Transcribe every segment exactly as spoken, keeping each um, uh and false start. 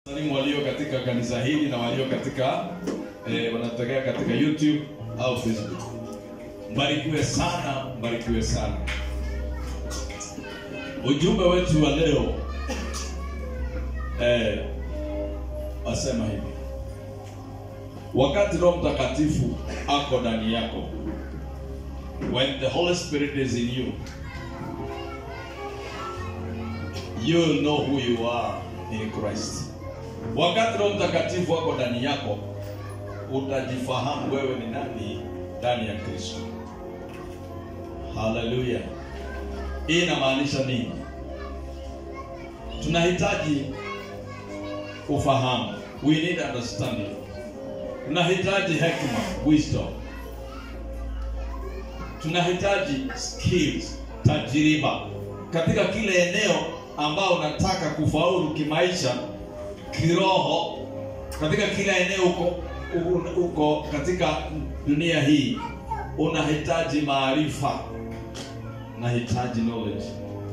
Walimu walio katika kanisa hili na walio katika eh, wanatokea katika YouTube au Facebook. Mbarikiwe sana, mbarikiwe sana. Ujumbe wetu wa leo eh asema hivi. Wakati Roho Mtakatifu ako ndani yako, when the Holy Spirit is in you, you will know who you are in Christ. Wakati Roho Mtakatifu wako ndani yako, utajifahamu wewe ni nani ndani ya Kristo. Hallelujah. Hii inamaanisha nini? Tunahitaji ufahamu. We need understanding. Tunahitaji hekima, wisdom. Tunahitaji skills, tajiriba katika kile eneo ambao unataka kufaulu kimaisha, kiroho, katika kila eneo uko, uko katika dunia hii. Unahitaji maarifa, unahitaji knowledge.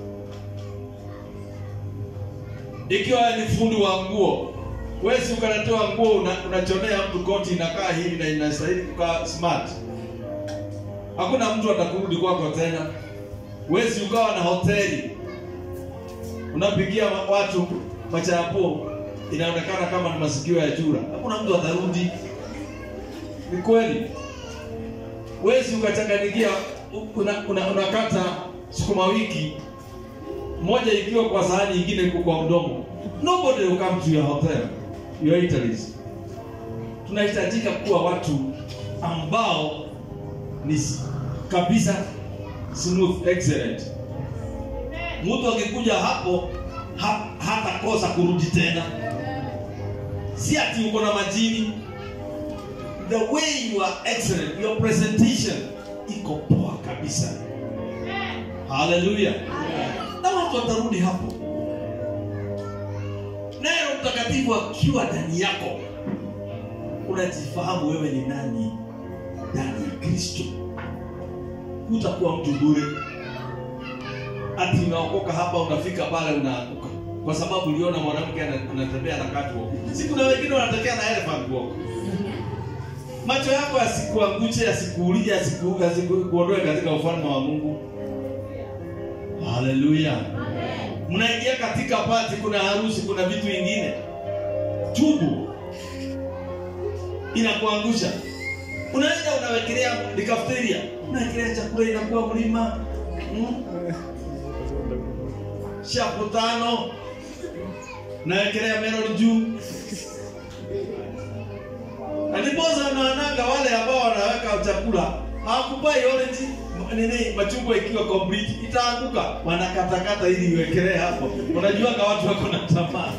Ikiwa ni fundi wa nguo, wewe si ukanatoa nguo unachonea mtu koti inakaa hivi na inastahili kukaa smart, hakuna mtu atakurudi kwako tena. Wewe si ukawa na hoteli unapigia watu machapo, inaonekana kama ni masikio ya chura, hakuna mtu atarudi. Ni kweli. Wewe si ukachanganyikia unakata una, una sukuma wiki moja ikiwa kwa sahani nyingine iko kwa mdomo, nobody will come to your hotel, your eateries. Tunahitajika kuwa watu ambao ni kabisa smooth, excellent. Mtu akikuja hapo ha, hata kosa kurudi tena. Si ati uko na majini. The way you are excellent, your presentation iko poa kabisa. Hallelujah. Na watu watarudi hapo. Naye Roho Mtakatifu akiwa ndani yako, unajifahamu wewe ni nani ndani ya Kristo. Utakuwa mtu bure. Ati unaokoka hapa unafika pale unaanguka kwa sababu uliona mwanamke anatembea na catwalk. Siku na wengine wanatokea na elephant walk. Macho yako yasikuangushe, yasikuulie, yasikuondoe katika ufalme wa Mungu. Hallelujah. Amen. Mnaingia katika party, kuna harusi, kuna vitu vingine. Tubu. Inakuangusha. Unaenda unawekelea the cafeteria, unawekelea chakula inakuwa mlima. Hmm? Shapo tano. Nawekelea meno juu. Alipoza naananga wale ambao wanaweka chakula, hawakupai orange nini machungwa ikiwa complete, itaanguka. Wanakatakata ili iwekelee hapo. Unajua kwa watu wako na tamaa.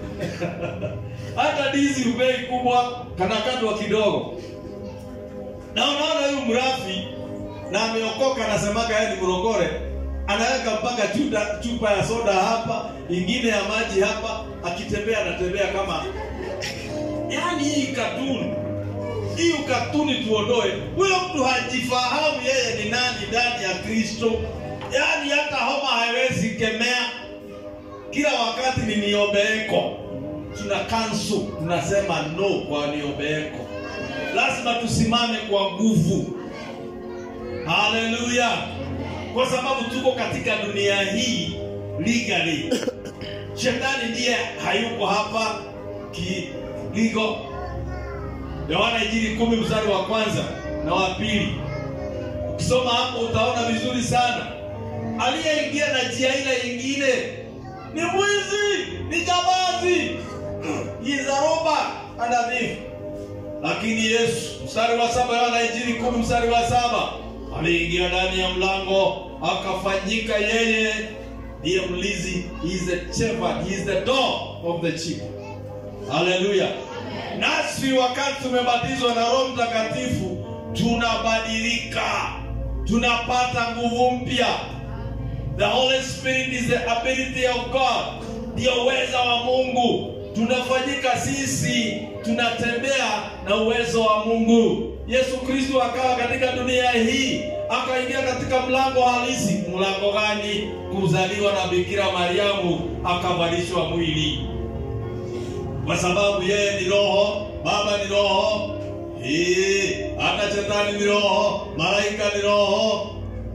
Hata dizi ubei kubwa kanakatwa kidogo. Na unaona huyu mrafi na ameokoka, anasemaga yeye ni mrokore, anaweka mpaka chupa chupa ya soda hapa, ingine ya maji hapa, akitembea anatembea kama yani hii katuni. Hii katuni tuondoe. Huyo mtu hajifahamu yeye ni nani ndani ya Kristo. Yani hata homa haiwezi kemea. Kila wakati ni niombeeko. Tuna cancel, tunasema no kwa niombeeko. Lazima tusimame kwa nguvu. Hallelujah. Kwa sababu tuko katika dunia hii legally. Shetani ndiye hayuko hapa ki legal. Yohana Injili kumi mstari wa kwanza na wa pili. Ukisoma hapo utaona vizuri sana. Aliyeingia na njia ile nyingine ni mwizi, ni jambazi, yizaroba, anadhifu. Lakini Yesu, mstari wa saba, Yohana Injili kumi mstari wa saba, aliingia ndani ya mlango, akafanyika yeye ndiye mlinzi. He is the shepherd, he is the door of the sheep. Hallelujah. Nasi wakati tumebatizwa na Roho Mtakatifu, tunabadilika, tunapata nguvu mpya. The Holy Spirit is the ability of God, ndio uwezo wa Mungu. Tunafanyika sisi, tunatembea na uwezo wa Mungu. Yesu Kristo akawa katika dunia hii, akaingia katika mlango halisi. Mlango gani? Kuzaliwa na Bikira Mariamu, akavalishwa mwili. kwa sababu yeye ni roho, Baba ni roho, eh, hata shetani ni roho, malaika ni roho.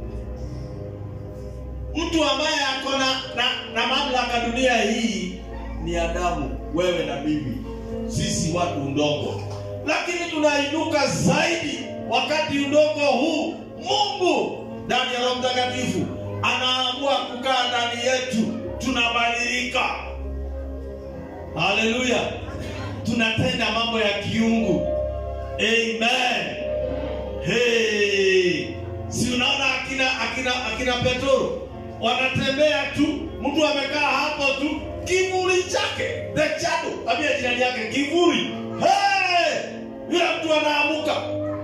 Mtu ambaye ako na, na, na mamlaka dunia hii ni Adamu, wewe na mimi, sisi watu ndogo. Lakini tunainuka zaidi wakati ndogo huu Mungu ndani ya Roho Mtakatifu anaamua kukaa ndani yetu, tunabadilika. Haleluya. Tunatenda mambo ya kiungu. Amen. Hey. Si unaona akina akina akina Petro wanatembea tu, mtu amekaa hapo tu, kivuli chake, the shadow, tabia jirani yake kivuli. Hey! Yule mtu anaamuka.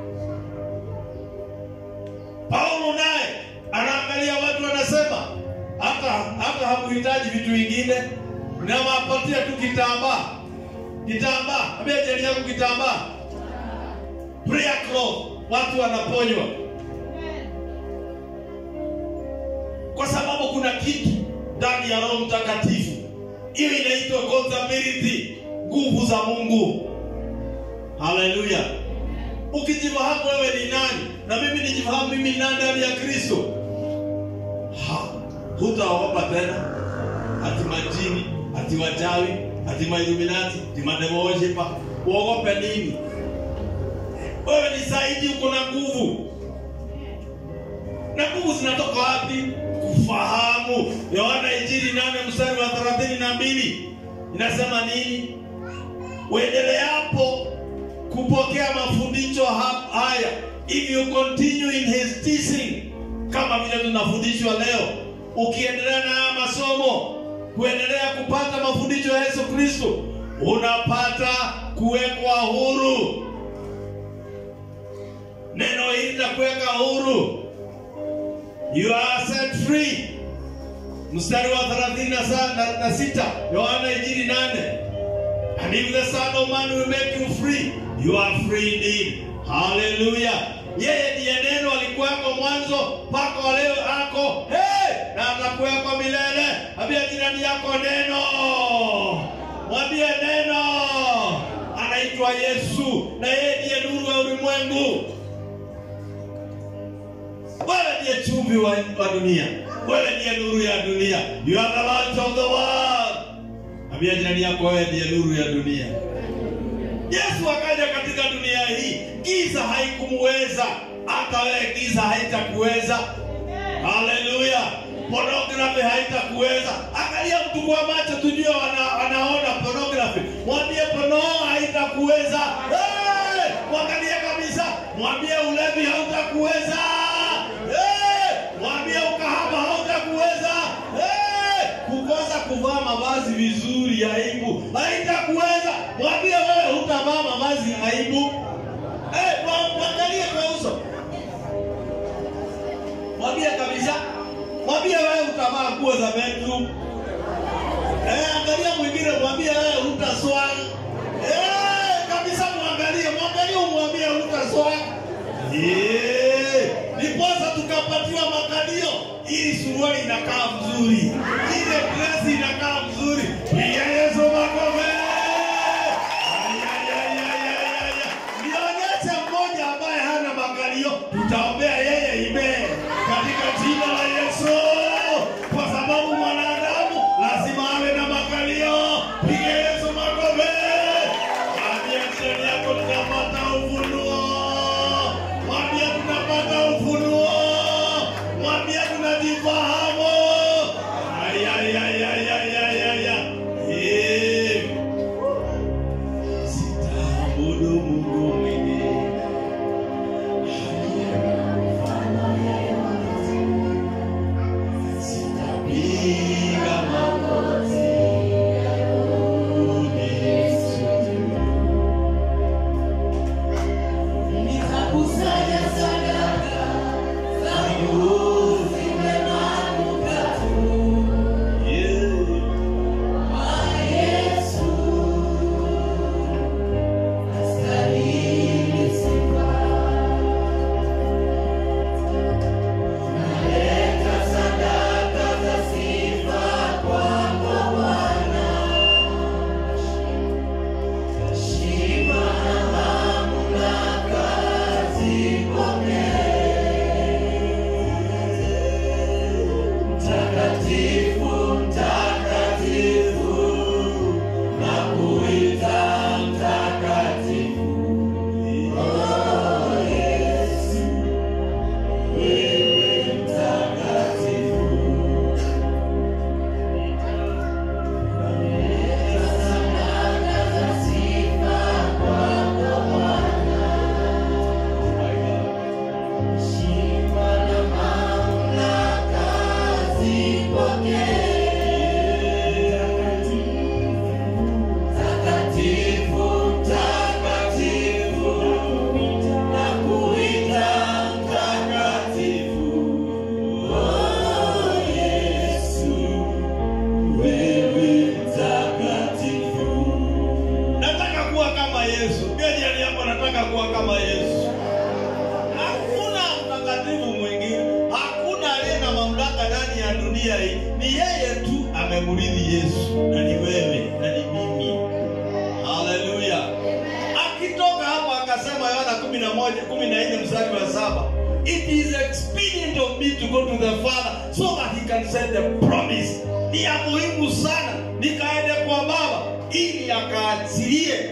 Paulo naye anaangalia watu, anasema hata hata hakuhitaji vitu vingine, namapatia tu kitambaa. Kitambaa, tabia jirani yako kitambaa. Prayer cloth, watu wanaponywa. Kwa sababu kuna kitu ndani ya Roho Mtakatifu. Hiyo inaitwa accountability, nguvu za Mungu. Haleluya. Ukijifahamu wewe ni nani na mimi nijifahamu mimi ni nani ndani ya Kristo, ha, hutaogopa tena ati majini, ati wachawi, ati Illuminati, ati mademo worshiper. Uogope nini? Wewe ni zaidi, uko na nguvu. Na nguvu zinatoka wapi? Kufahamu. Yohana Injili nane mstari wa thelathini na mbili inasema nini? Uendeleapo kupokea mafundisho haya, if you continue in his teaching, kama vile tunafundishwa leo, ukiendelea na masomo, kuendelea kupata mafundisho ya Yesu Kristo, unapata kuwekwa huru. Neno hili la kuweka huru, you are set free. Mstari wa thelathini na sita Yohana Injili nane, and if the Son of Man will make you free, you are free indeed. Hallelujah. Yeye ndiye neno alikuwako mwanzo mpaka leo ako, hey, na atakuwako milele. Ambia jirani yako neno. Mwambie neno. Anaitwa Yesu na yeye ndiye nuru ya ulimwengu. Wewe ndiye chumvi wa, wa dunia. Wewe ndiye nuru ya dunia. You are the light of the world. Ambia jirani yako wewe ndiye nuru ya dunia. Yesu akaja katika dunia hii, giza haikumweza, hata wewe giza haitakuweza. Haleluya. Pornography haitakuweza. Angalia mtu kwa macho tujue wana, wanaona pornography. Mwambie porno haitakuweza. Hey! Mwangalie kabisa. Mwambie ulevi hautakuweza. Hey! Mwambie ukahaba hautakuweza. Hey! Kukosa kuvaa mavazi vizuri ya aibu haitakuweza. Mwambie wewe hutavaa mavazi ya aibu. Eh, hey, mwangalie kwa uso. Mwambie kabisa. Mwambie wewe utavaa nguo za bedroom. Eh, angalia mwingine, mwambie wewe hutaswali. Eh, kabisa mwangalie, mwangalie umwambie hutaswali. Eh, niposa tukapatiwa makalio ili suruali inakaa mzuri. Ile dress inakaa mzuri. Piga Yesu makofi. Nionyeshe mmoja ambaye hana makalio, tutaombea yeye ibe katika jina la Yesu. Kwa sababu mwanadamu lazima awe na makalio. Piga Yesu makofi. Mwambie jirani yako tunapata ufunuo. Mwambie tunapata ufunuo. Mwambie tunajifahamu. Ay ay ay ay ay ay. Yesu. Gani aliamua anataka kuwa kama Yesu. Hakuna mtakatifu mwingine. Hakuna aliye na mamlaka ndani ya dunia hii. Ni yeye tu amemrithi Yesu. Na ni wewe, na ni mimi. Haleluya. Akitoka hapo akasema Yohana kumi na moja kumi na nne mstari wa saba. It is expedient of me to go to the Father so that he can send the promise. Ni ya muhimu sana nikaende kwa Baba ili akaachilie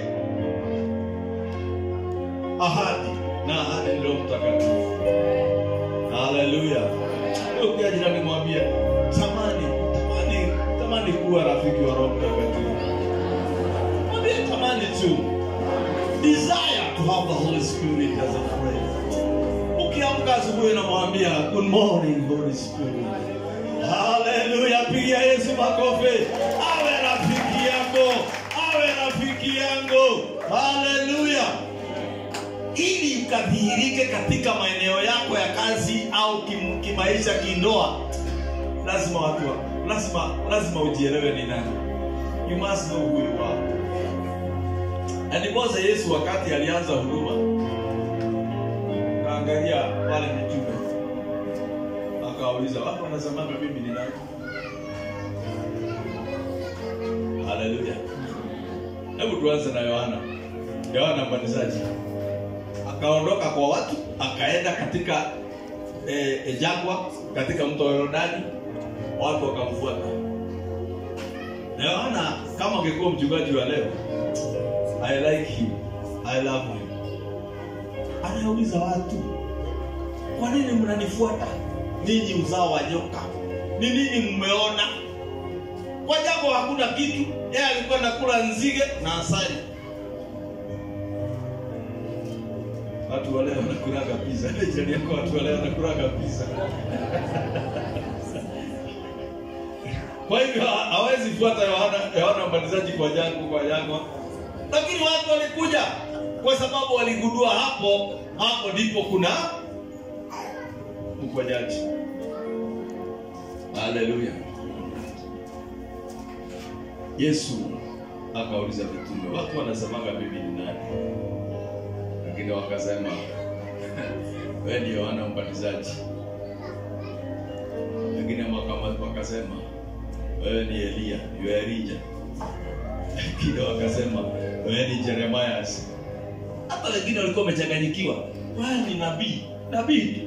ahadi, na ahadi ndio mtakatifu. Haleluya. Ukiwa jirani mwambie, tamani, tamani, tamani kuwa rafiki wa Roho Mtakatifu. Mwambie tamani tu. Desire to have the Holy Spirit as a friend. Ukiamka asubuhi na mwambia, good morning Holy Spirit. Haleluya. Pigia Yesu makofi. Awe rafiki yako, awe rafiki yangu. Haleluya. Ili ukadhihirike katika maeneo yako ya kazi au kim, kimaisha kindoa, lazima watu lazima lazima ujielewe ni nani. You must know who you are. And because Yesu wakati alianza huduma, kaangalia wale mitume, akawauliza watu wanasema mimi ni nani? Haleluya. Hebu tuanze na Yohana. Yohana Mbatizaji akaondoka kwa watu, akaenda katika eh, e, jangwa, katika mto Yordani, watu wakamfuata. Na Yohana kama ungekuwa mchungaji wa leo, I like him, I love him. Anauliza watu, kwa nini mnanifuata ninyi uzao wa nyoka? Ni nini mmeona? Kwa jambo hakuna kitu. Yeye alikuwa anakula nzige na asali. Watu wale wanakula pizza. Jirani yako watu wale wanakula pizza. Kwa hivyo hawezi fuata Yohana Yohana Mbatizaji kwa jangu kwa jangwa. Lakini watu walikuja kwa sababu waligundua hapo hapo ndipo kuna uponyaji. Haleluya. Yesu akauliza mitume, watu wanasemaga mimi ni nani? Lakini wakasema wewe ni Yohana Mbatizaji. Lakini wakasema wewe ni Elia, you are Elijah. Lakini wakasema wewe ni Jeremiah. Hata wengine walikuwa wamechanganyikiwa. Wewe ni nabii, nabii.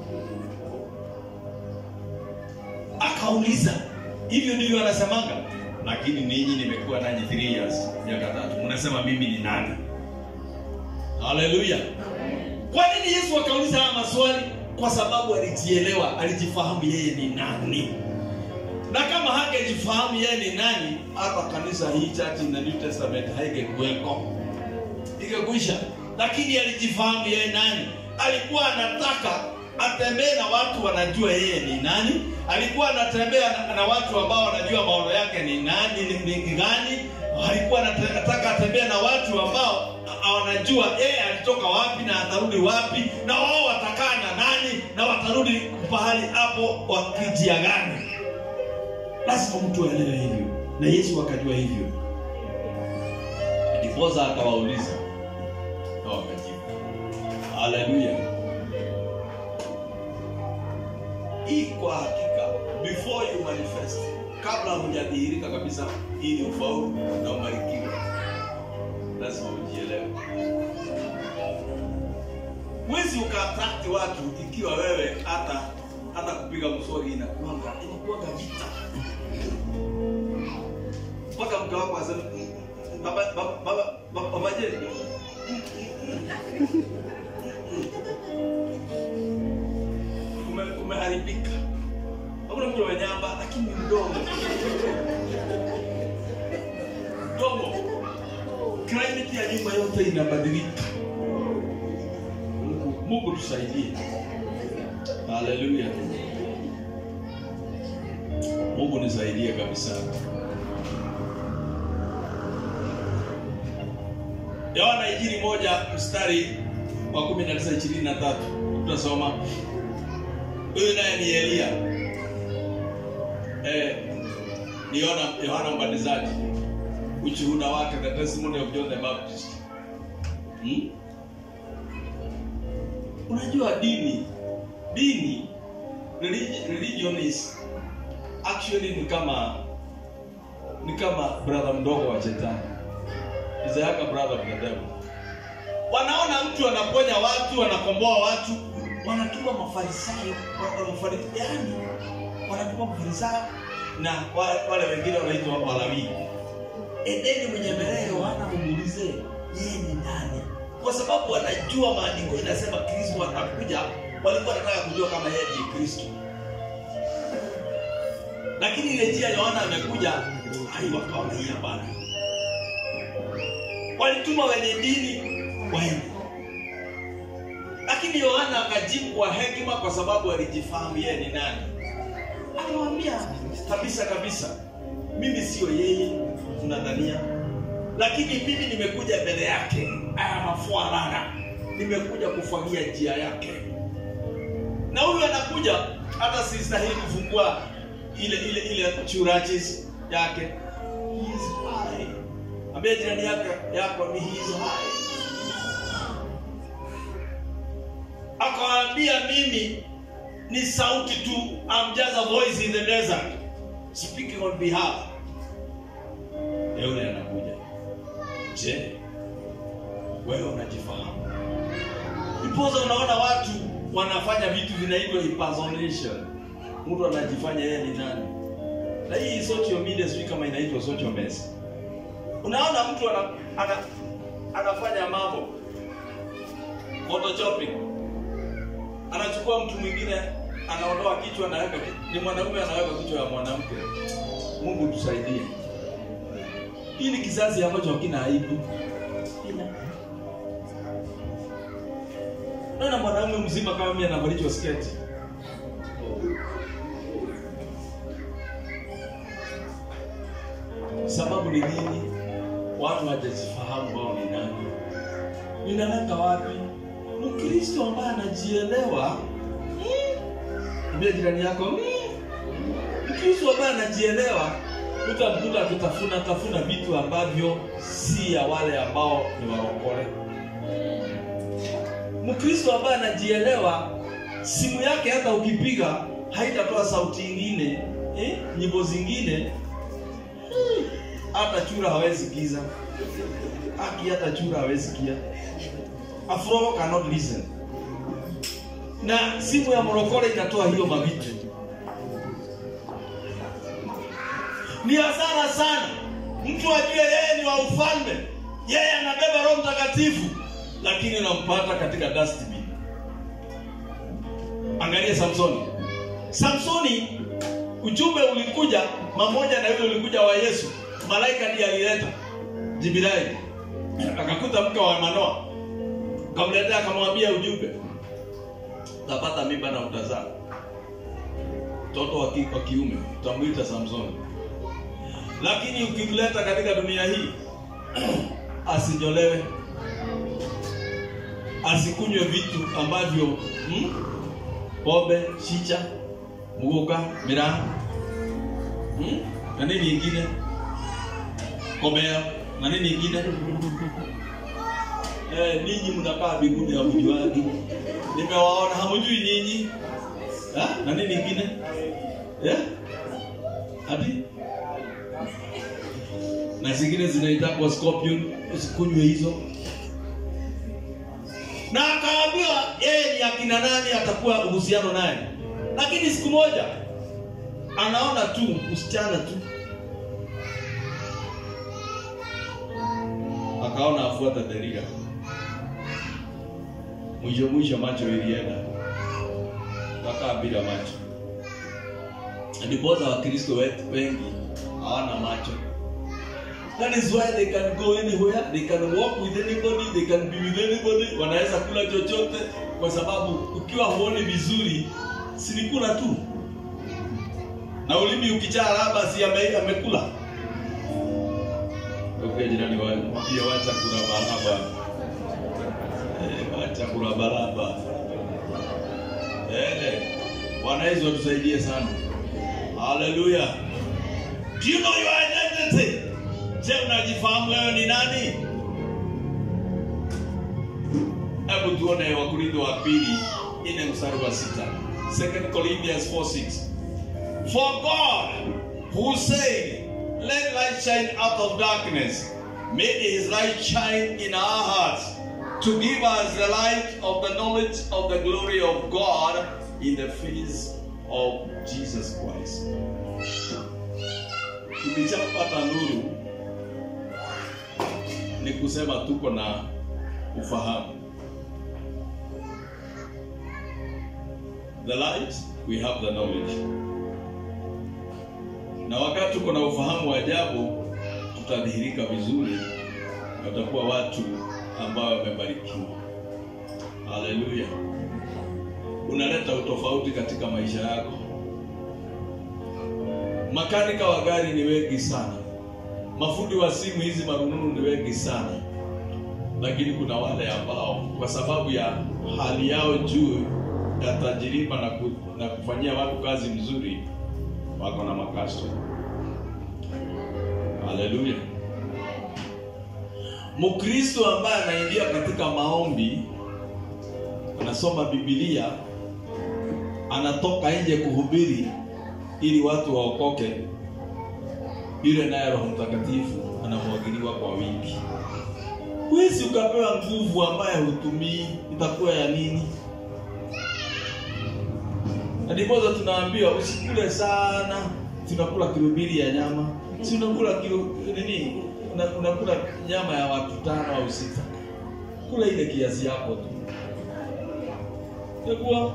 Akauliza, hivyo ndivyo anasemaga? Lakini ninyi nimekuwa nanyi three years, miaka tatu. Mnasema mimi ni nani? Haleluya. Kwa nini Yesu akauliza haya maswali? Kwa sababu alijielewa, alijifahamu yeye ni nani. Na kama hangejifahamu yeye ni nani, hata kanisa hii church in the New Testament haingekuweko. Ingekwisha. Lakini alijifahamu yeye nani. Alikuwa anataka atembee na watu wanajua yeye ni nani. Alikuwa anatembea na, na watu ambao wanajua maono yake ni nani, ni, ni gani. Alikuwa anataka atembee na watu ambao wanajua yeye alitoka wapi na atarudi wapi, na wao watakaa na nani na watarudi pahali hapo wakijia gani. Lazima mtu aelewe hivyo, na Yesu akajua hivyo. Ndiposa akawauliza na wakajibu. Haleluya. Hii kwa hakika, before you manifest, kabla hujadhihirika kabisa ili ufaulu na ubarikiwe, lazima ujielewe. Mwezi ukaattract watu ikiwa wewe hata hata kupiga mswaki inakuwa inakuwa vita. Mpaka mke wako asema baba baba baba baba je. Ume umeharibika. Hakuna mtu wa nyamba lakini mdomo. Mdomo. Climate ya nyumba yote inabadilika. Mungu tusaidie. Haleluya. Mungu nisaidie kabisa. Yohana Injili moja mstari wa kumi na tisa ishirini na tatu tutasoma. Huyu naye ni Elia. Eh, ni Yohana Yohana Mbatizaji. Ushuhuda wake, the testimony of John the Baptist. Hmm? Unajua dini, dini, religion is actually ni kama ni kama brother mdogo wa shetani. Is like a brother of the devil. Wanaona mtu anaponya watu, anakomboa watu, wanatuma mafarisayo, wanafarisayo, yani wanatuma mafarisayo na wale wengine wanaitwa Walawi. Endeni mwenye mbele Yohana muulize yeye ni nani? Kwa sababu wanajua maandiko inasema Kristo atakuja, walikuwa wanataka kujua kama yeye ni Kristo. Lakini ile njia Yohana amekuja, hai wakaona hii hapana. Walituma wenye dini waende. Lakini Yohana akajibu kwa hekima kwa sababu alijifahamu yeye ni nani. Akamwambia kabisa kabisa, mimi sio yeye tunadhania, lakini mimi nimekuja mbele yake. Aya mafuarana, nimekuja kufagia njia yake. Na huyu anakuja hata si stahili kufungua ile ile ile churches yake. He is high. Ambia jirani yake yako ni he is high. Akawaambia mimi ni sauti tu, I'm just a voice in the desert speaking on behalf. Yule anakuja. Je, wewe unajifahamu? Ipoza unaona watu wanafanya vitu vinaitwa impersonation. Mtu anajifanya yeye ni nani? Na hii social media sio kama inaitwa social mess. Unaona mtu ana, ana anafanya mambo photoshopping. Anachukua mtu mwingine, anaondoa kichwa na anaweka, ni mwanaume anaweka kichwa ya mwanamke. Mungu tusaidie. Hii ni kizazi ambacho hakina aibu. Naona mwanaume mzima kama mimi anavalishwa sketi. Sababu ni nini? Watu hawajajifahamu wao ni nani. Ninaleta wapi? Mkristo ambaye anajielewa. Mbele jirani yako. Mkristo ambaye anajielewa, utamkuta akitafuna tafuna vitu ambavyo si ya wale ambao ni warokole. Mkristo ambaye anajielewa, simu yake hata ukipiga haitatoa sauti nyingine, eh, nyimbo zingine. Hata chura hawezi kiza. Aki hata chura hawezi kia. Afro cannot listen. Na simu ya morokole inatoa hiyo mavitu. Ni hasara sana mtu ajue yeye ni wa ufalme, yeye anabeba Roho Mtakatifu, lakini unampata katika dustbin. Angalia Samsoni. Samsoni ujumbe ulikuja mamoja na yule ulikuja wa Yesu. Malaika ndiye alileta Jibirai. Akakuta mke wa Manoa. Akamletea akamwambia ujumbe. Utapata mimba na utazaa. Mtoto wa kike wa kiume, utamuita Samsoni. Lakini ukimleta katika dunia hii asinyolewe. Asikunywe vitu ambavyo hmm? pombe, chicha, mugoka, miraa. Hmm? Na nini nyingine? Komea, na nini nyingine? Eh, ninyi mnakaa mbinguni hamjuagi. Nimewaona hamjui nyinyi. Ha? Na nini nyingine? Eh? Hadi? Na zingine zinaitwa scorpion, usikunywe hizo. Na akaambiwa yeye ni akina nani atakuwa uhusiano naye. Lakini siku moja anaona tu msichana tu. Akaona afuata Delila. Mwisho mwisho macho ilienda. Mpaka bila macho. Ndiposa Wakristo wetu wengi hawana macho. That is why they can go anywhere, they can walk with anybody, they can be with anybody. Wanaweza kula chochote kwa sababu ukiwa huoni vizuri si ni kula tu. Na ulimi ukijaa laba si ame, amekula. Okay, jirani wangu, pia wacha kula baraba. Eh, wacha kula baraba. Eh, Bwana Yesu atusaidie sana. Hallelujah. Do you know your identity? Je, unajifahamu wewe ni nani? Hebu tuone Wakorintho wa pili nne mstari wa sita. Second Corinthians four six. For God, who said, let light shine out of darkness, made his light shine in our hearts, to give us the light of the knowledge of the glory of God in the face of Jesus Christ. Tukichapata nuru ni kusema tuko na ufahamu. The light, we have the knowledge. Na wakati tuko na ufahamu wa ajabu, tutadhihirika vizuri, tutakuwa watu ambao wamebarikiwa. Haleluya. Unaleta utofauti katika maisha yako. Makanika wa gari ni wengi sana. Mafundi wa simu hizi marununu ni wengi sana. Lakini kuna wale ambao kwa sababu ya hali yao juu ya tajiriba na, ku, na kufanyia watu kazi mzuri, wako na makasto. Haleluya. Mkristo ambaye anaingia katika maombi, anasoma Biblia, anatoka nje kuhubiri ili watu waokoke, yule naye Roho Mtakatifu anamwagiliwa kwa wingi. Huwezi ukapewa nguvu ambaye hutumii, itakuwa ya nini? Ndipo tunaambiwa usikule sana, tunakula kilo mbili ya nyama. Si unakula kilo nini? Unakula nyama ya watu tano au sita. Kula ile kiasi yako tu. Yakuwa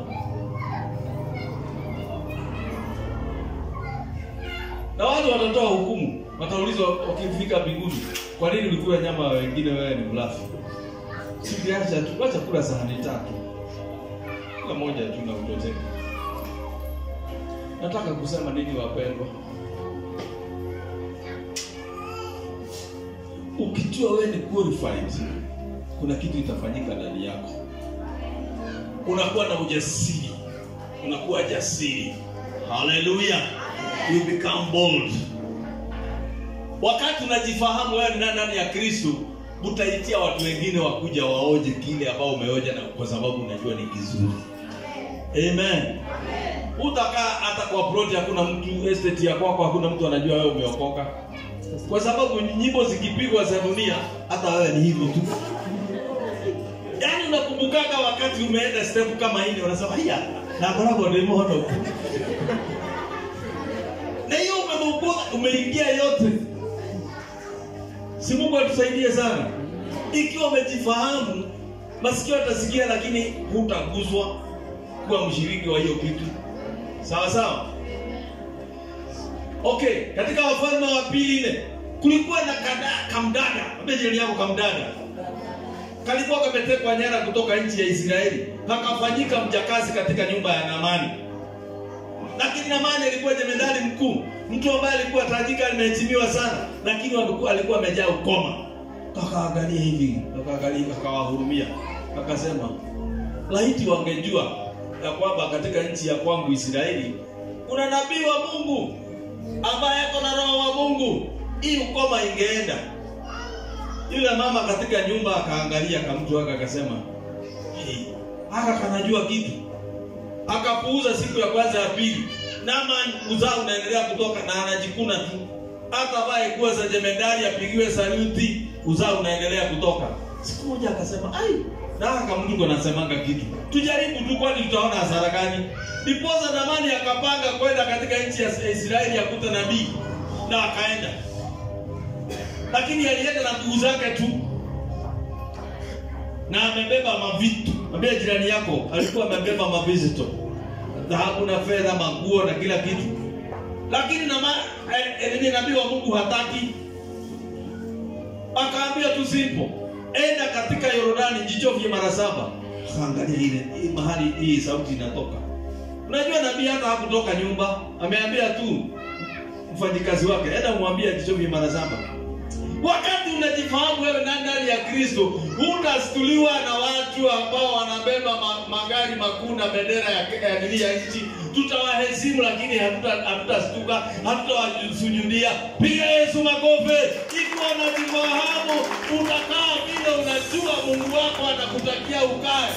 na watu watatoa hukumu. Wataulizwa wakifika mbinguni, kwa nini ulikula nyama ya wengine, wewe ni mlafi? Sikiacha tu, acha kula sahani tatu. Kula moja tu na utoteke. Nataka kusema nini wapendwa? Ukijua wewe ni qualified, kuna kitu itafanyika ndani yako. Unakuwa na ujasiri, unakuwa jasiri. Hallelujah. You become bold. Wakati unajifahamu wewe ni nani ya Kristo, utaitia watu wengine wakuja waoje kile ambao umeoja, na kwa sababu unajua ni kizuri. Amen. Utaka hata kwa project hakuna mtu, estate ya kwako hakuna mtu anajua wewe umeokoka. Kwa sababu nyimbo zikipigwa za dunia, hata wewe ni hivyo tu. Yaani unakumbukaga wakati umeenda step kama hili, unasema hiya na bora ndio Muhoro. Na hiyo umemwokoka, umeingia yote. Si Mungu atusaidie sana. Ikiwa umejifahamu, masikio atasikia lakini hutaguswa kuwa mshiriki wa hiyo kitu. Sawa sawa? Okay, katika Wafalme wa pili ile kulikuwa na kada, kamdada, mbele yako kamdada. Kalikuwa kametekwa nyara kutoka nchi ya Israeli, akafanyika mjakazi katika nyumba ya Naamani. Lakini Naamani alikuwa jemedari mkuu, mtu ambaye alikuwa tajika, ameheshimiwa sana, lakini alikuwa alikuwa amejaa ukoma. Akaangalia hivi, akaangalia, akawahurumia. Akasema, laiti wangejua ya kwamba katika nchi ya kwangu Israeli kuna nabii wa Mungu ambaye ako na roho wa Mungu, hii ukoma ingeenda. Yule mama katika nyumba akaangalia kamtu wake akasema, hey, haka kanajua kitu. Akapuuza siku ya kwanza ya pili. Naamani uzao unaendelea kutoka na anajikuna tu. Hata bae kuwa za jemedari apigiwe saluti, uzao unaendelea kutoka. Siku moja akasema, ai, na kama Mungu anasemanga kitu, tujaribu tu kwani tutaona hasara gani. Ndiposa Naamani akapanga kwenda katika nchi ya Israeli akuta nabii, na akaenda. Lakini alienda na nguvu zake tu, na amebeba mavitu. Ambia jirani yako, alikuwa amebeba mavizito, dhahabu na fedha, manguo na kila kitu. Lakini na eh, nabii wa Mungu hataki. Akaambia tu simple, enda katika Yordani jichovye mara saba. Angalia ile mahali hii sauti inatoka. Unajua nabii hata hakutoka nyumba, ameambia tu mfanyikazi wake, enda muambie jichovye mara saba. Wakati unajifahamu wewe ndani ya Kristo, hutastuliwa na watu ambao wanabeba ma, magari makuu na bendera ya ya dunia nchi. Tutawaheshimu lakini hatutastuka, hatutawasujudia. Piga Yesu makofi. Ikiwa unajifahamu, utakaa vile unajua Mungu wako atakutakia ukae.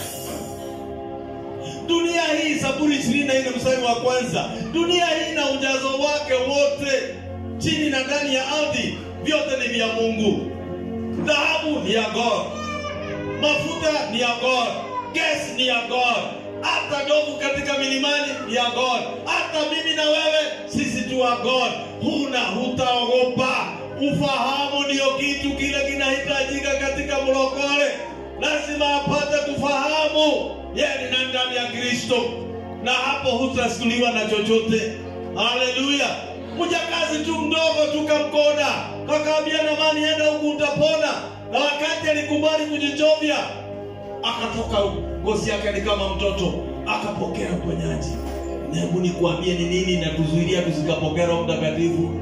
Dunia hii, Zaburi ishirini na nne mstari wa kwanza, dunia hii na ujazo wake wote, chini na ndani ya ardhi, vyote ni vya Mungu. Dhahabu ni ya God, mafuta ni ya God, gas ni ya God, hata ndovu katika milimani ni ya God. Hata mimi na wewe sisi tu wa God. Huna hutaogopa. Ufahamu ndio kitu kile kinahitajika katika mlokole. Lazima apate kufahamu yeye ni nani ndani ya Kristo, na hapo hutasuliwa na chochote. Haleluya. Mjakazi tu mdogo tukamkoda, akaambia na mani enda huku utapona, na wakati alikubali kujichovya akatoka ngozi yake ni kama mtoto, akapokea uponyaji. Na hebu nikuambie ni nini na kuzuilia tusikapokea Roho Mtakatifu?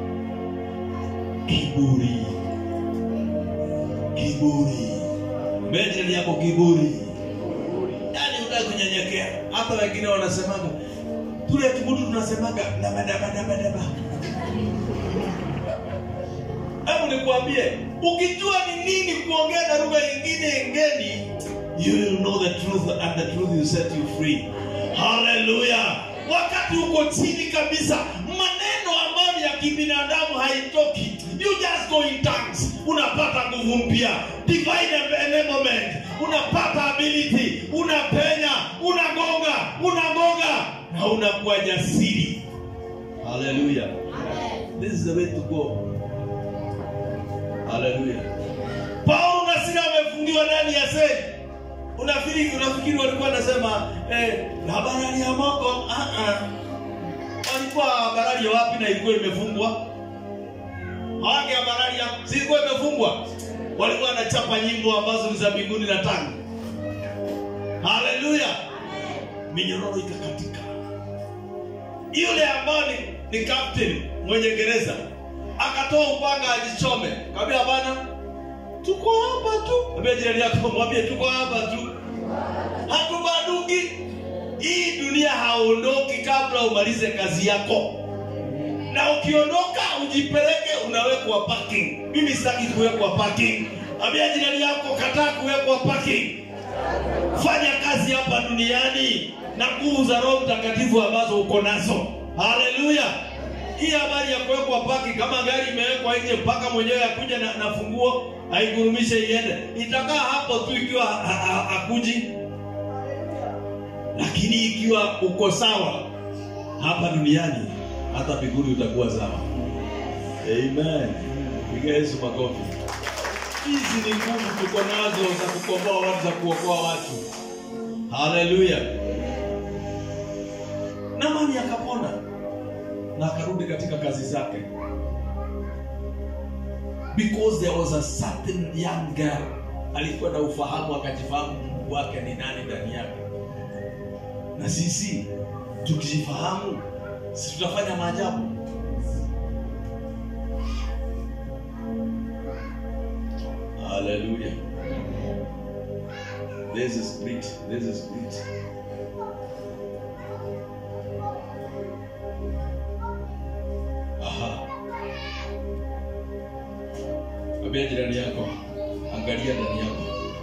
Kiburi. Kiburi. Mbele yako kiburi. Yaani unataka kunyenyekea. Hata wengine wanasemaga tule kiburi, tunasemaga daba daba daba daba. Hebu nikuambie, ukijua ni nini kuongea na lugha nyingine ngeni, you will know the truth and the truth will set you free. Hallelujah. Wakati uko chini kabisa, maneno ambayo ya kibinadamu haitoki, you just go in tongues, unapata nguvu mpya, divine enablement, unapata ability, unapenya, unagonga, unagonga na unakuwa jasiri. Hallelujah. This is the way to go. Hallelujah. Paulo na Sila wamefungiwa ndani ya seli. Unafikiri unafikiri walikuwa wanasema eh habari ya Mungu? Ah ah. Walikuwa habari ya wapi na ilikuwa imefungwa? Hawake habari ya zilikuwa imefungwa. Walikuwa wanachapa nyimbo ambazo ni za mbinguni na tano. Hallelujah. Minyororo ikakatika. Yule ambaye ni captain mwenye gereza akatoa upanga ajichome. Kaambia bana, tuko hapa tu. Kaambia jirani yako, mwambie tuko hapa tu. Hatubaduki. Hii dunia haondoki kabla umalize kazi yako. Na ukiondoka ujipeleke, unawekwa parking. Mimi sitaki kuwekwa parking. Kaambia jirani yako, kataa kuwekwa parking. Fanya kazi hapa duniani na nguvu za Roho Mtakatifu ambazo uko nazo. Hallelujah. Hii habari ya kuwekwa paki, kama gari imewekwa nje mpaka mwenyewe akuja na, na funguo haigurumishe iende, itakaa hapo tu ikiwa hakuji. Lakini ikiwa uko sawa hapa duniani, hata mbinguni utakuwa sawa. Amen. Piga Yesu makofi. Hizi ni nguvu tuko nazo za kukomboa watu, za kuokoa watu. Hallelujah. Naamani akapona na akarudi katika kazi zake, because there was a certain young girl, alikuwa na ufahamu, akajifahamu Mungu wake ni nani ndani yake. Na sisi tukijifahamu, sisi tutafanya maajabu. Hallelujah. There's a spirit, there's a spirit. Aha. Kabla jirani yako, angalia ndani yako.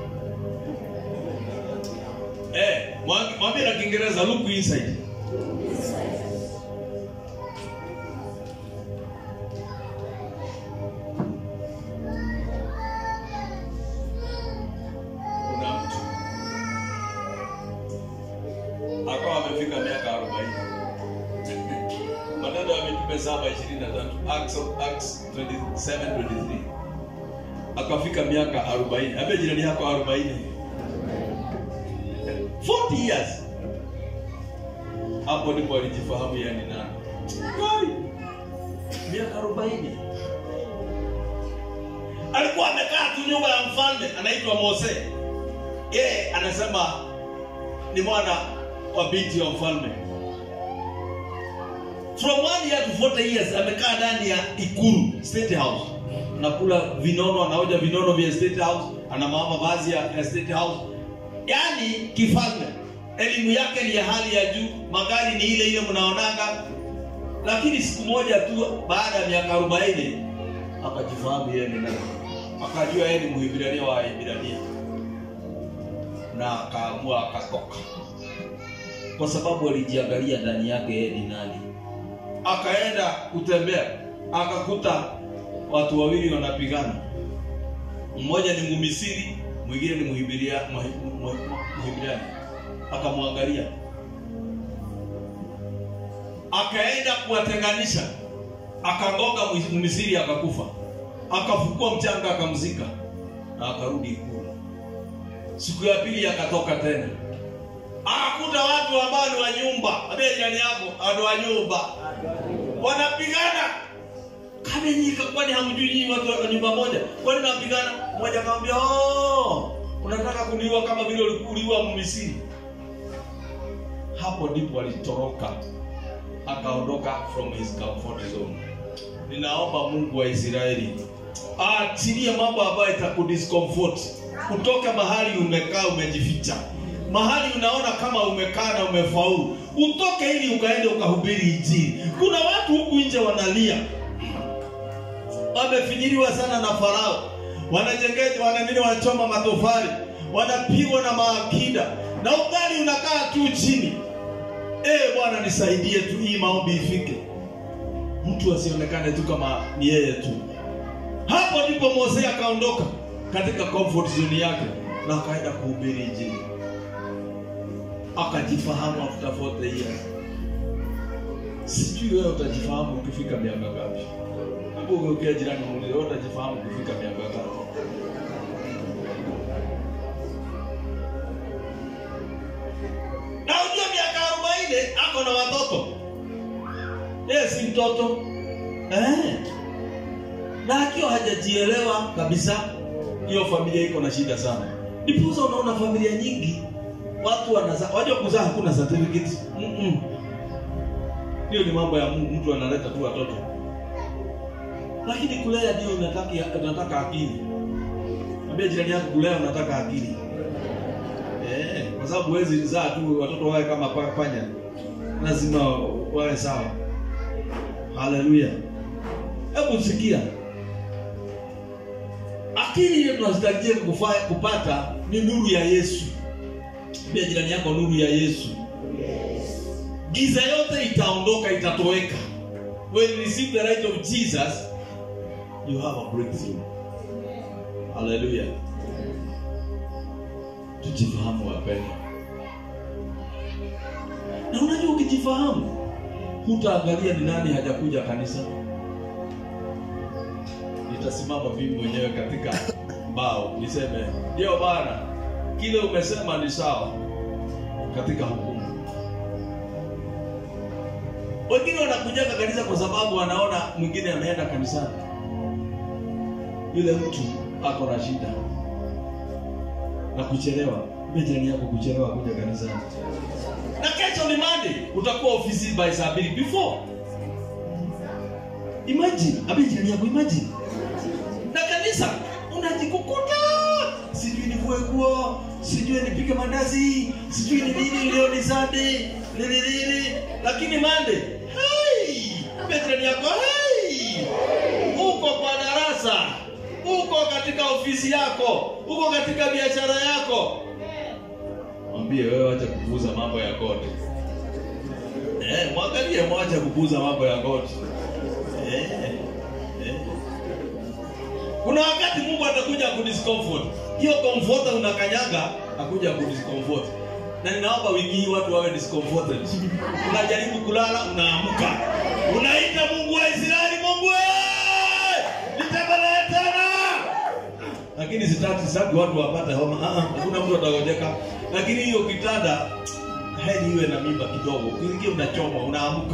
Eh, mwambie na Kiingereza, look inside. Kuna mtu akawa amefika miaka arobaini. Matendo ya Mitume saba ishirini na tatu, Acts Acts twenty-seven twenty-three. Akafika miaka arobaini. Abe jirani yako arobaini. forty years. Hapo ndipo alijifahamu yani nani. Kai. Miaka arobaini. Alikuwa amekaa tu nyumba ya mfalme anaitwa Mose. Yeye anasema ni mwana wa binti wa mfalme. From one year to forty years amekaa ndani ya ikulu, State House. Anakula vinono, anaoja vinono vya State House, ana mavazi ya State House. Yaani kifalme. Elimu yake ni ya hali ya juu, magari ni ile ile mnaonanga. Lakini siku moja tu baada ya miaka arobaini akajifahamu yeye ni nani. akajua yeye ni Mhibrania wa Hibrania, na akaamua akatoka, kwa sababu alijiangalia ndani yake yeye ni nani. Akaenda kutembea, akakuta watu wawili wanapigana, mmoja ni Mmisri, mwingine ni Mhibrania Mhibrania. Akamwangalia, akaenda kuwatenganisha, akangoga Mmisri akakufa, akafukua mchanga akamzika, na akarudi ikulu. Siku ya pili akatoka tena, akakuta watu ambao ni wa nyumba, abia jirani yako ado wa nyumba wanapigana. Kama nyika, kwani hamjui nyinyi watu wa nyumba moja? Kwani mnapigana? Mmoja akamwambia, "Oh, unataka kuniua kama vile ulikuwa Mmisri." Hapo ndipo alitoroka, akaondoka from his comfort zone. Ninaomba Mungu wa Israeli aachilie mambo ambayo itakudiscomfort, kutoka mahali umekaa umejificha, mahali unaona kama umekaa na umefaulu, utoke ili ukaende ukahubiri injili. Kuna watu huku nje wanalia, wamefinyiliwa sana na Farao, wanajengeje, wananini, wanachoma matofali, wanapigwa na maakida, na ugali unakaa tu chini. Eh, Bwana nisaidie tu hii maombi ifike, mtu asionekane tu kama ni yeye tu. Hapo ndipo Mose akaondoka katika comfort zone yake na akaenda kuhubiri injili. Akajifahamu after forty years. Sijui wewe utajifahamu ukifika miaka ngapi? Mungu ukiwa jirani muulize, wewe utajifahamu ukifika miaka ngapi? Na unajua miaka arobaini ako na watoto. Yeye si mtoto. Eh. Na akiwa hajajielewa kabisa, hiyo familia iko na shida sana. Ndipo unaona familia nyingi watu wanazaa, wajua kuzaa hakuna certificate. Mhm. Hiyo ni mambo ya Mungu, mtu analeta tu watoto. Lakini kulea ndio unataka unataka akili. Mwambie jirani yako kulea unataka akili. Eh, kwa sababu huwezi zaa tu watoto wawe kama panya. Lazima wawe sawa. Haleluya. Hebu sikia. Akili ile tunastahili kupata ni nuru ya Yesu. Mwambie jirani yako nuru ya Yesu. Giza yote itaondoka, itatoweka. When you receive the light of Jesus, you have a breakthrough. Hallelujah. Tujifahamu wapendwa. Na unajua ukijifahamu, hutaangalia ni nani hajakuja kanisa. Nitasimama mimi mwenyewe katika mbao niseme, ndio Bwana, kile umesema ni sawa katika hukumu. Wengine wanakuja kanisa kwa sababu wanaona mwingine ameenda kanisani. Yule mtu ako na shida na kuchelewa. Mejani yako kuchelewa kuja kanisani. Na kesho ni Monday, utakuwa ofisi by saa mbili before. Imagine, abejani yako imagine. Na kanisa unajikukuta, sijui nivue nguo, sijui nipike mandazi, sijui ni nini leo ni Sunday, nini nini, lakini Monday, hey, mejani yako hey, uko kwa darasa, uko katika ofisi yako, uko katika biashara yako. Mwambie wewe acha kupuuza mambo ya God. Eh, mwangalie mwacha kupuuza mambo ya God. Eh. Eh. Kuna wakati Mungu atakuja kudiscomfort. Hiyo comfort unakanyaga, akuja kudiscomfort. Na ninaomba wiki hii watu wawe discomforted. Unajaribu kulala, unaamka. Unaita Mungu wa Israeli, Mungu wewe! Nitembelee tena. Lakini sitaki sasa watu wapate homa. Ah, hakuna mtu atagojeka. Lakini hiyo kitanda hadi iwe na mimba kidogo. Ukiingia unachoma, unaamka.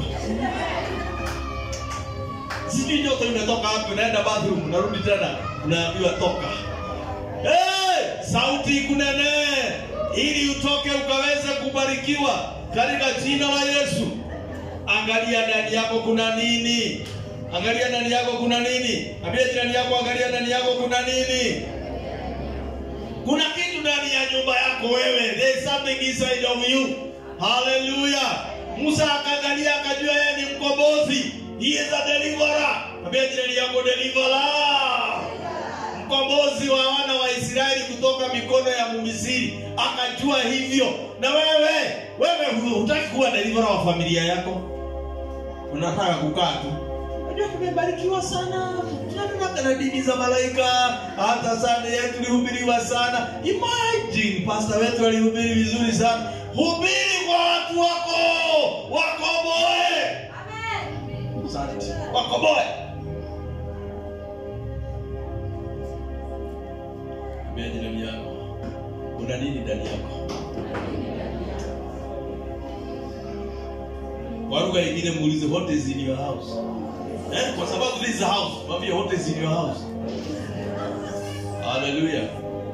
Sijui nyoto imetoka hapo, unaenda bathroom, unarudi tena, unaambiwa toka. Eh, sauti kunene ili utoke ukaweze kubarikiwa katika jina la Yesu. Angalia ndani yako kuna nini? Angalia ndani yako kuna nini? Ambia jirani yako angalia ndani yako kuna nini? Kuna kitu ndani ya nyumba yako wewe. There is something inside of you. Hallelujah. Musa akaangalia akajua yeye ni mkombozi. He is a deliverer. Ambia jirani yako deliverer. ukombozi wa wana wa Israeli kutoka mikono ya Misri. Akajua hivyo. Na wewe, wewe hutaki kuwa deliverer wa familia yako. Unataka kukaa tu. Unajua tumebarikiwa sana. Tunataka na dini za malaika. Hata sana yetu tulihubiriwa sana. Imagine pastor wetu alihubiri vizuri sana. Hubiri kwa watu wako. Wakomboe. Amen. Asante. Wakomboe. Mbele ndani yako. Kuna nini ndani yako? Kwa lugha nyingine muulize what is in your house? Eh, kwa sababu this is a house. Mwambie what is in your house? Hallelujah.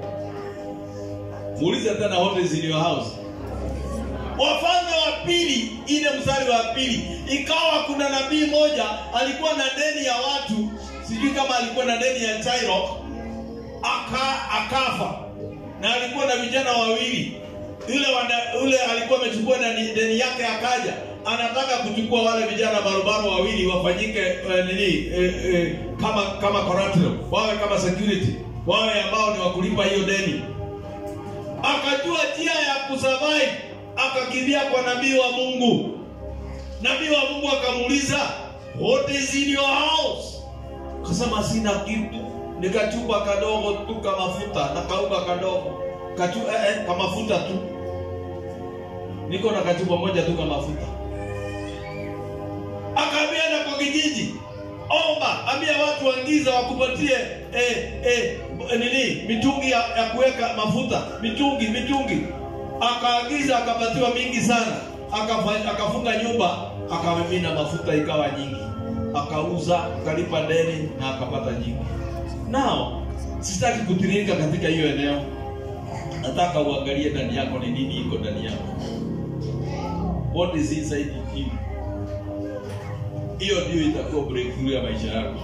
Muulize tena what is in your house? Wafalme wa pili, ile mstari wa pili, ikawa kuna nabii moja alikuwa na deni ya watu, sijui kama alikuwa na deni ya Tyro, aka akafa. Na alikuwa na vijana wawili. Yule yule alikuwa amechukua deni yake, akaja anataka kuchukua wale vijana barabara wawili wafanyike eh, nini eh, eh, kama kama collateral, wawe kama security, wawe ambao ni wakulipa hiyo deni. Akajua njia ya kusurvive, akakimbia kwa nabii wa Mungu. Nabii wa Mungu akamuuliza, what is in your house? Kasema sina kitu, nikachupa kadogo tu kama mafuta na kauga kadogo, kachu eh, eh, kama mafuta tu. Niko na kachupa moja tu kama mafuta. Akaambia na kwa kijiji, omba, ambia watu wangiza wakupatie eh eh nini mitungi ya, ya kuweka mafuta, mitungi mitungi. Akaagiza, akapatiwa mingi sana. Akafanya, akafunga nyumba, akamimina mafuta ikawa nyingi. Akauza, akalipa deni na akapata nyingi. Now, sitaki kutirika katika hiyo eneo. Nataka uangalie ndani yako ni nini iko ndani yako. What is inside you? Hiyo ndio itakuwa breakthrough ya maisha yako.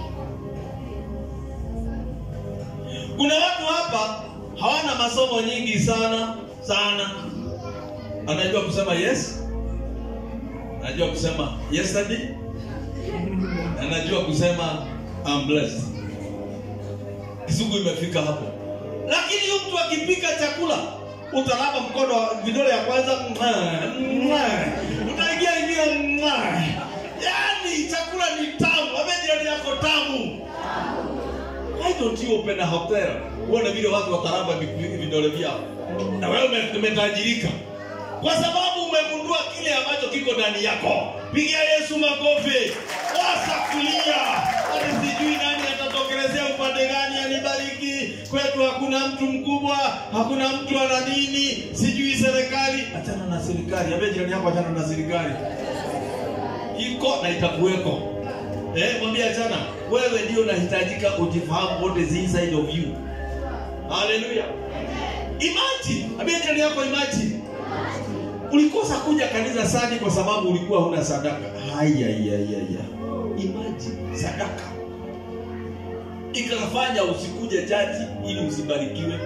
Kuna watu hapa hawana masomo nyingi sana sana. Anajua kusema yes. Anajua kusema yesterday. Anajua kusema I'm blessed. Kizungu imefika hapo. Lakini huyo mtu akipika chakula, utalapa mkono vidole ya kwanza, utaingia hivi, yaani chakula ni tamu, amejirani yako tamu. Why don't you open a hotel? Uone vile watu wataramba vidole vyao. Na wewe umetajirika. Kwa sababu umegundua kile ambacho kiko ndani yako. Pigia Yesu makofi. Wasa kulia. Hata sijui nani atatokelezea upande gani anibariki. Kwetu hakuna mtu mkubwa, hakuna mtu ana nini, sijui serikali. Achana na serikali. Ambia jirani yako achana na serikali. Iko na itakuweko. Eh, mwambie achana. Wewe ndio unahitajika ujifahamu what is inside of you. Hallelujah. Imagine, ambia jirani yako imagine. Ulikosa kuja kanisa sadi kwa sababu ulikuwa huna sadaka. Haya ya ya ya. Imagine sadaka ikafanya usikuje jaji ili usibarikiwe.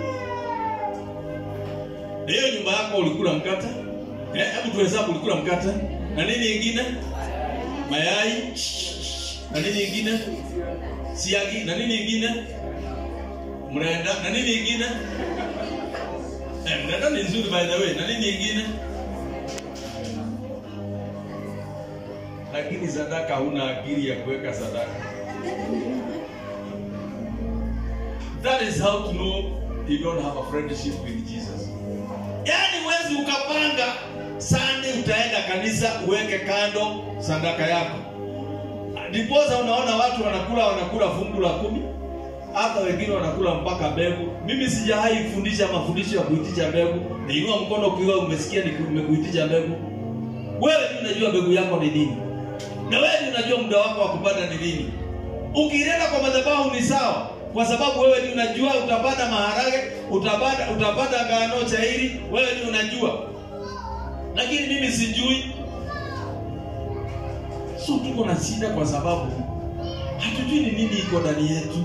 Leo nyumba yako ulikula mkate? Eh, hebu tuhesabu ulikula mkate. Na nini nyingine? Mayai. Na nini nyingine? Siagi. Na nini nyingine? Mrenda. Na nini nyingine? Eh, mrenda ni nzuri by the way. Na nini nyingine? Lakini sadaka huna akili ya kuweka sadaka. That is how to know you don't have a friendship with Jesus. Yaani wezi ukapanga Sunday utaenda kanisa uweke kando sadaka yako. Ndiposa unaona watu wanakula wanakula fungu la kumi. Hata wengine wanakula mpaka mbegu. Mimi sijawahi kufundisha mafundisho ya kuitisha mbegu. Niinua mkono ukiwa umesikia nimekuitisha mbegu. Wewe unajua mbegu yako ni nini? Na wewe unajua muda wako wa kupanda ni nini? Ukienda kwa madhabahu ni sawa, kwa sababu wewe ni unajua utapanda maharage, utapanda utapanda ngano chairi, wewe ni unajua. Lakini mimi sijui. So tuko na shida kwa sababu hatujui ni nini iko ndani yetu.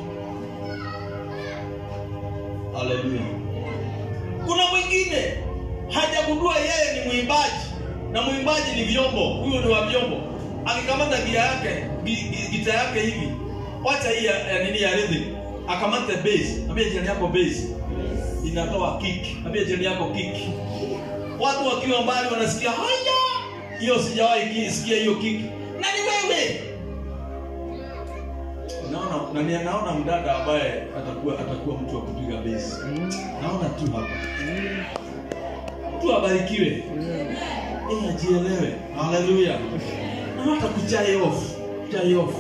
Hallelujah. Kuna mwingine hajagundua yeye ni mwimbaji, na mwimbaji ni vyombo, huyo ni wa vyombo. Akikamata gia yake, gita yake hivi, wacha hii ya nini ya rhythm. akamate base. Ambia jirani yako base. Inatoa kick. Ambia jirani yako kick. Watu wakiwa mbali wanasikia haya. Hiyo sijawahi sikia hiyo kick. Nani wewe? Naona na naona mdada ambaye atakuwa atakuwa mtu wa kupiga base. Naona tu hapa. Tu abarikiwe. Amen. Ajielewe. Hallelujah. Na hata kuchai off. Kuchai off.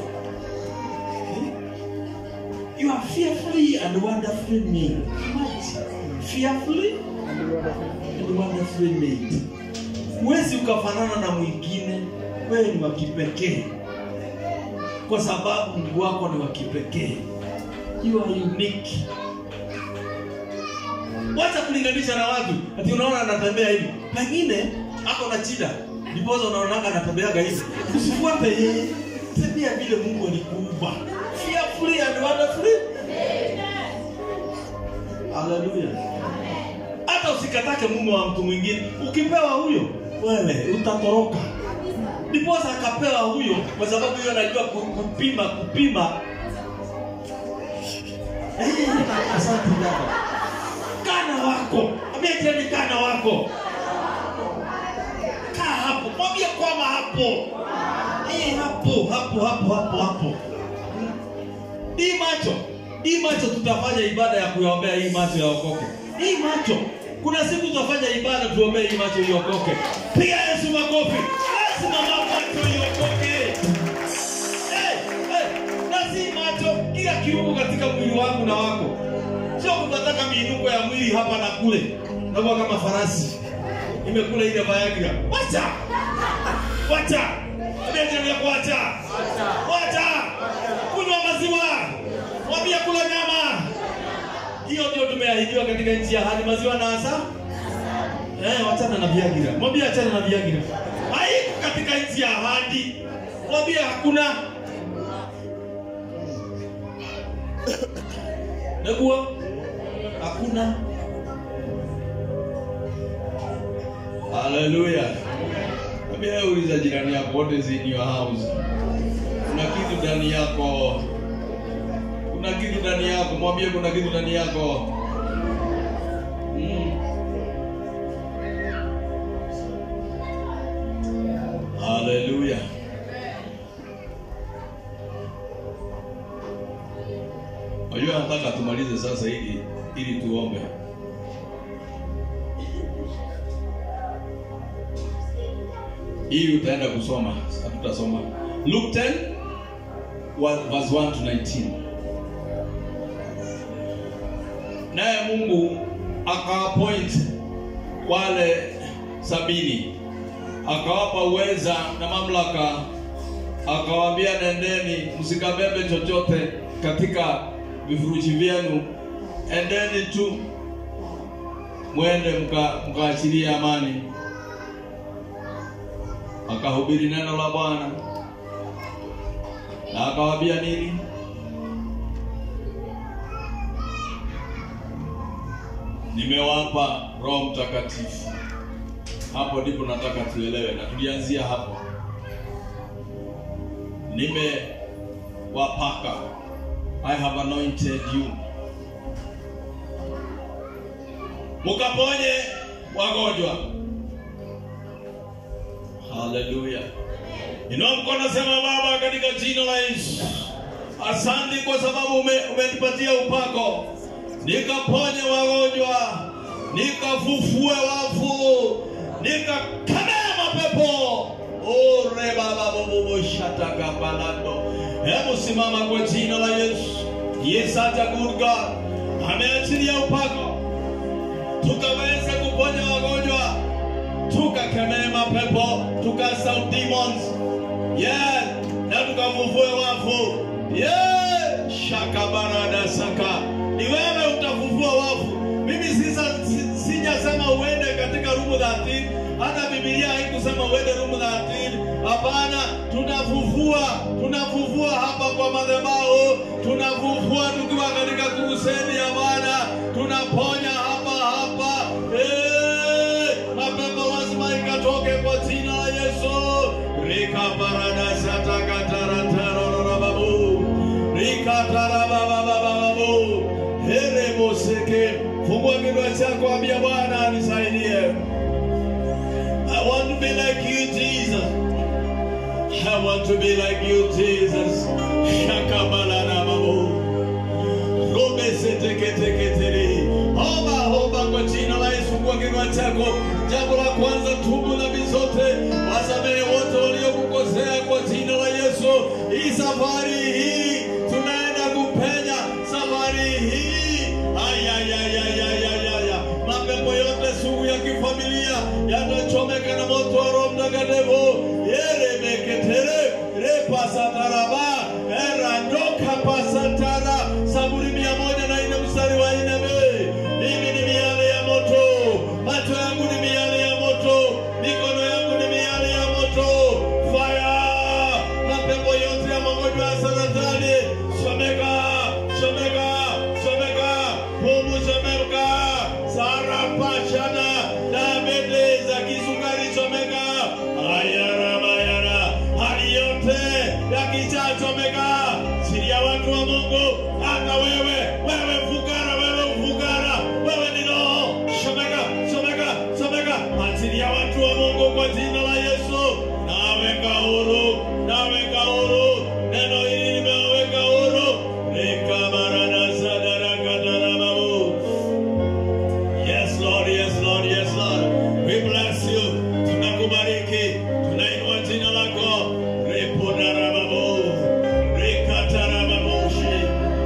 You are fearfully and wonderfully made. Fearfully and wonderfully made. Huwezi ukafanana na mwingine. Wewe ni wa kipekee. Kwa sababu Mungu wako ni wa kipekee. You are unique. Wacha kulinganisha na watu. Ati unaona anatembea hivi. Pengine ako na shida. Ndipo unaona anatembeaga hivi. Usifuate yeye. Tembea vile Mungu alikuumba. Fearfully and wonderfully. Hallelujah. Hata usikatake Mungu wa mtu mwingine. Ukipewa huyo, wewe utatoroka. Ndipo akapewa huyo kwa sababu yeye anajua kupima kupima. Eh, asante dada. Kana wako. Ambia ni kana wako. Kaa hapo. Mwambie kwama hapo. Eh, hapo, hapo, hapo, hapo, hapo. Hii macho, hii macho tutafanya ibada ya kuombea hii macho yaokoke. Hii macho, kuna siku tutafanya ibada tuombee hii macho iokoke. Piga Yesu makofi. Lazima macho iokoke. Eh, eh, lazima macho kila kiungo katika mwili wangu na wako. Sio kutaka miinuko ya mwili hapa na kule. Na kwa kama farasi. Imekula ile Viagra. Wacha. Wacha. Ndio ya kuacha. Wacha. Kunywa maziwa. Mwambie kula nyama. Hiyo ndio tumeahidiwa katika nchi ya ahadi, maziwa na asa. Eh, wachana na Viagra. Mwambie achana na Viagra. Haiko katika nchi ya ahadi. Mwambie hakuna. Ndio hakuna. Hallelujah. Mwambie uliza jirani yako, what is in your house? Kuna kitu ndani yako. Kuna kitu ndani yako. Mwambie kuna kitu ndani yako. Mm. Hallelujah. Wajua nataka tumalize sasa ili ili tuombe. Hii utaenda kusoma, tutasoma Luke ten verse one to nineteen. Naye Mungu akaappoint wale sabini, akawapa uweza na mamlaka, akawaambia nendeni msikabebe chochote katika vifurushi vyenu, endeni tu mwende mkaachilie mka amani. Akahubiri neno la Bwana. Na akawaambia nini? Nimewapa Roho Mtakatifu. Hapo ndipo nataka tuelewe na tulianzia hapo. Nimewapaka. I have anointed you. Mukaponye wagonjwa. Hallelujah. Inua mkono sema Baba katika jina la Yesu. Asante kwa sababu umenipatia upako. Nikaponye wagonjwa, nikafufue wafu, nikakemea mapepo. Ore baba bobo shataka balando. Hebu simama kwa jina la Yesu. Yesu atakurga. Ameachilia upako. Tukaweza kuponya wagonjwa. Tukakemea mapepo, tukasa demons. Yeah, na tukafufue wafu. Yeah, shakabarada saka. Ni wewe utafufua wafu. Mimi sisa sijasema uende katika room thelathini. Hata Biblia haikusema uende room thelathini. Hapana, tunafufua, tunafufua hapa kwa madhabahu, tunafufua tukiwa katika kuseni ya Bwana, tunaponya hapa hapa. Eh, mapepo lazima ikatoke kwa jina la Yesu. Rika parada sataka taratara babu. Rika tarababa babu. chako, ambia Bwana nisaidie. I want to be like you, Jesus. I want to be like you, Jesus. Shakabalana babu. Robe seteketeketeri. Omba, omba kwa jina la Yesu kwa kinywa chako. Jambo la kwanza, tubu dhambi zote. Wasamehe wote waliokukosea kwa jina la Yesu. Hii safari hii tunaenda kupenya. Safari hii. Ay, ay, ay, ay, ay, ay, ay. Mapepo yote sugu ya kifamilia yanachomeka na moto wa Roho Mtakatifu. Yere meketere. Repa sataraba. Era doka pasatara. Zaburi mia moja na ine mstari wa ine. Mimi ni miale ya moto. Macho yangu ni miale ya moto. Mikono yangu ni miale ya moto. Fire. Mapepo yote ya magonjwa ya saratani. Shomeka. Shomeka. Shomeka. Pumu shomeka. Sarapashana. Diabetes za kisukari shomeka. Ayara mayara. Hali yote ya kichaa shomeka. Siri ya watu wa Mungu. Hata wewe. Wewe fukara. Wewe ufukara. Wewe ni roho. Shomeka. Shomeka. Shomeka. Siri ya watu wa Mungu kwa jina la Yesu. Naweka huru. Naweka huru. Neno hili nimeweka huru. Nikamarana sadara kadara mabu. Yes Lord, yes Lord, yes Lord. We bless you. Tunakubariki. Tunainua jina lako. Repodara mabu. Rekatara mabushi.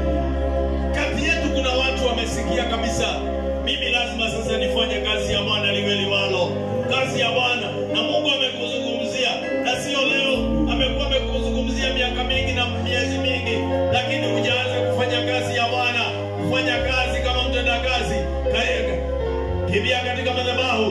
Kati yetu kuna watu wamesikia kabisa, mimi lazima sasa nifanye kazi ya Bwana liwe liwalo. Kazi ya Bwana. Na Mungu amekuzungumzia. Na sio leo. Amekuwa amekuzungumzia miaka mingi na miezi mingi. Lakini hujaanza kufanya kazi ya Bwana. Kufanya kazi kama mtenda kazi. Kimbia katika madhabahu.